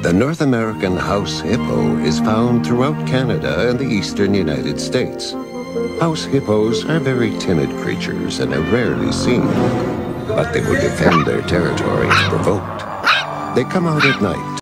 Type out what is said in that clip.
The North American house hippo is found throughout Canada and the eastern United States. House hippos are very timid creatures and are rarely seen, but they will defend their territory if provoked. They come out at night